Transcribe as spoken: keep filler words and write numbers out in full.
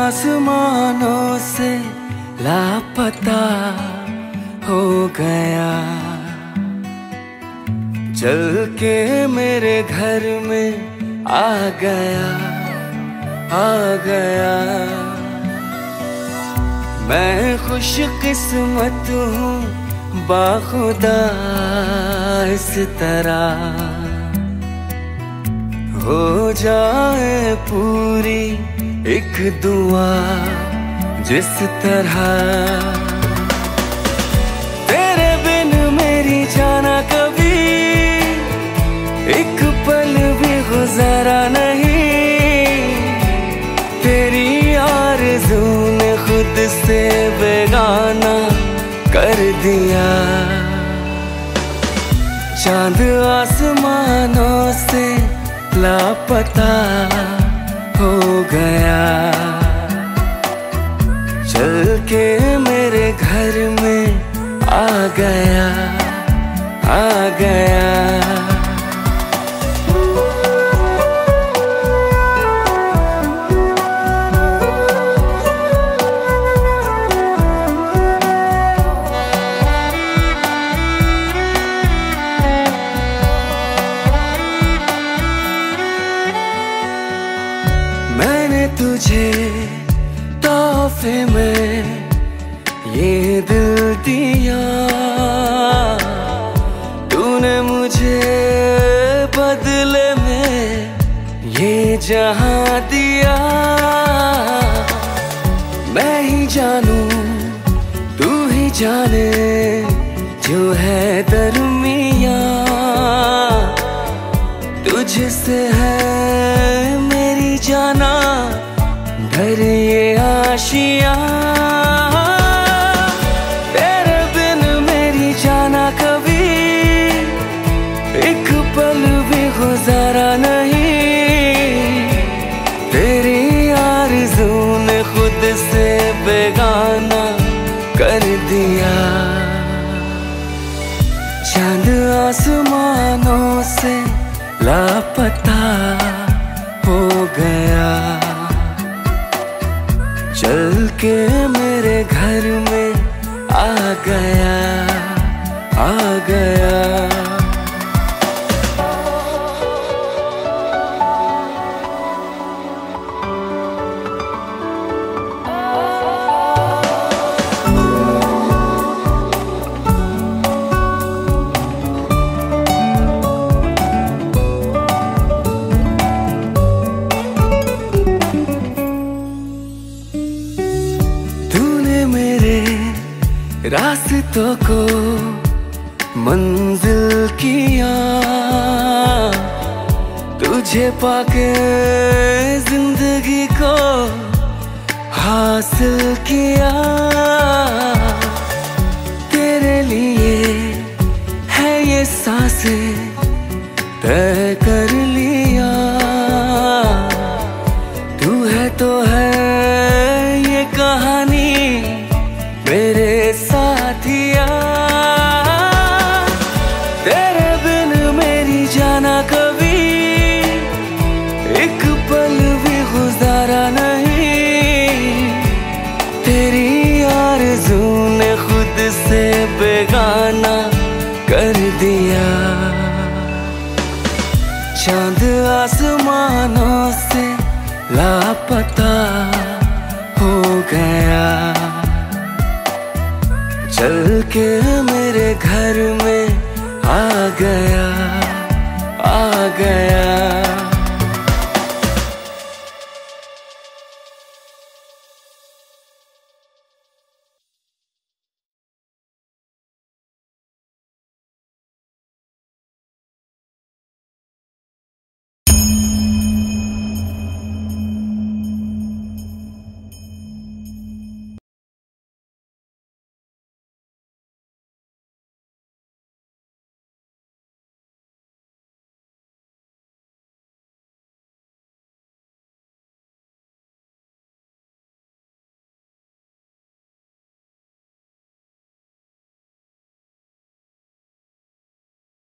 आसमानों से लापता हो गया, चल के मेरे घर में आ गया, आ गया। मैं खुश किस्मत हूँ बाखुदा इस तरह हो जाए पूरी एक दुआ जिस तरह। तेरे बिन मेरी जाना कभी एक पल भी गुजारा नहीं, तेरी आरज़ू ने खुद से बेगाना कर दिया। चांद आसमानों से लापता हो गया, चल के मेरे घर में आ गया, आ गया। तुझे तोहफे में ये दिल दिया, तूने मुझे बदले में ये जहां दिया। मैं ही जानू तू ही जाने जो है दरमिया, तुझसे है मेरी जाना भर ये आशिया। तेरे बिन मेरी जाना कभी एक पल भी गुजारा नहीं, तेरी आरज़ू ने खुद से बेगाना कर दिया। चांद आसमानों से लापता हो गया, चल के मेरे घर में आ गया, आ गया। रास्तों को मंजिल किया, तुझे पाके जिंदगी को हासिल किया। तेरे लिए है ये सांसें तय कर लिया, तू है तो है ये कहानी मेरे साथिया। तेरे बिन मेरी जाना कभी एक पल भी गुजारा नहीं, तेरी आरज़ू ने खुद से बेगाना कर दिया। चांद आसमानों से लापता हो गया, चल के मेरे घर में आ गया।